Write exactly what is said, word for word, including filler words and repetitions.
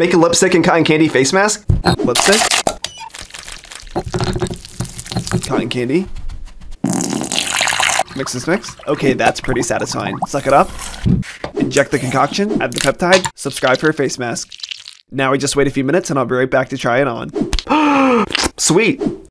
Make a lipstick and cotton candy face mask. Lipstick. Cotton candy. Mix this mix. Okay, that's pretty satisfying. Suck it up. Inject the concoction. Add the peptide. Subscribe for a face mask. Now we just wait a few minutes and I'll be right back to try it on. Sweet.